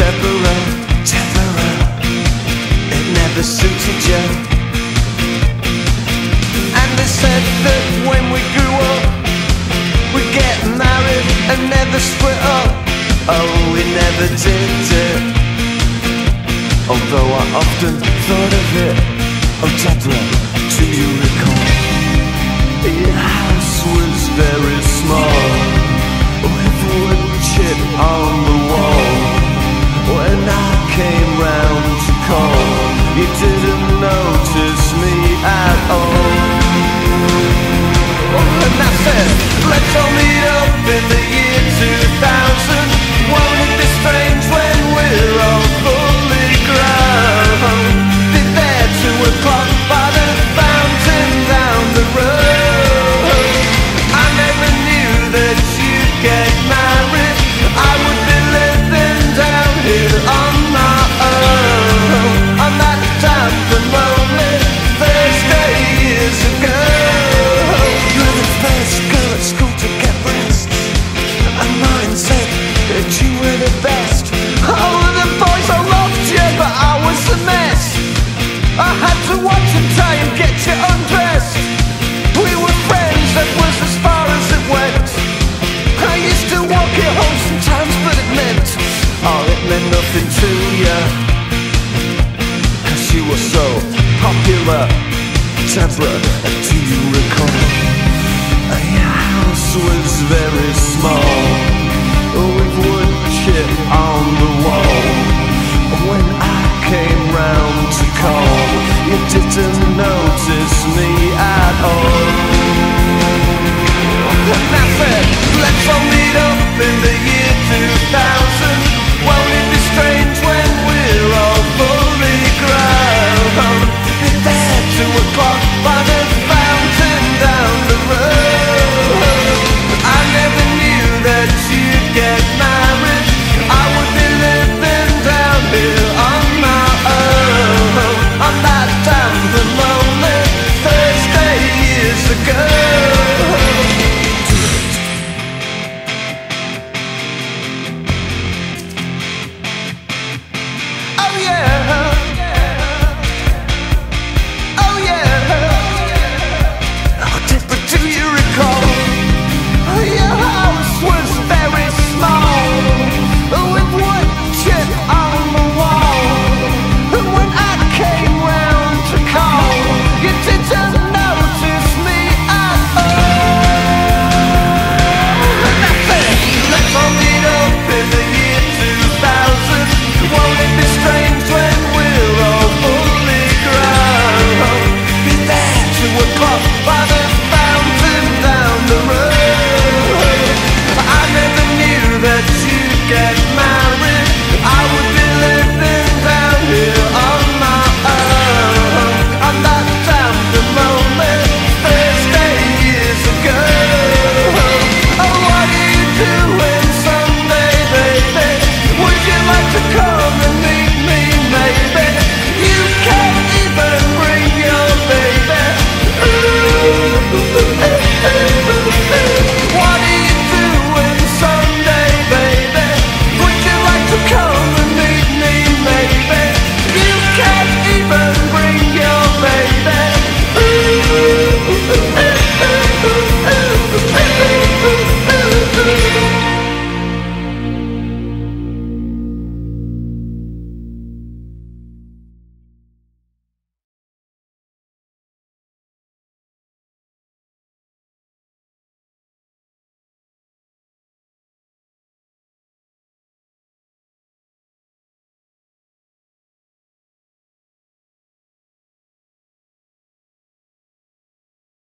Deborah, it never suited you. And they said that when we grew up, we'd get married and never split up. Oh, we never did it, although I often thought of it. Oh, Deborah, do you recall? Your house was very small, with wood chip on the wall. When I came round to call, you didn't notice me at all. And I said, let's all meet up in the year 2000. Won't it be strange when we're all fully grown? Be there 2 o'clock by the fountain down the road. I never knew that you'd get married. I would be living down here on my own, on that damp and lonely Thursday years ago. You were the first girl at school to get breasts, and mine said that you were the best. Oh, the boys all loved you, but I was a mess. I had to watch and try and get you undressed. We were friends, that was as far as it went. I used to walk you home sometimes, but it meant nothing to you, 'cause you were so popular. Deborah, do you recall? Your house was very small, with wood chip on the wall. When I came round to call, you didn't notice me at all. And I said, let's all meet up in the year 2000.